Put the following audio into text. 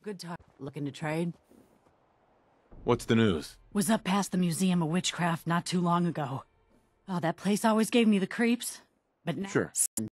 Good talk. Looking to trade? What's the news? Was up past the Museum of Witchcraft not too long ago. Oh, that place always gave me the creeps. But now Sure.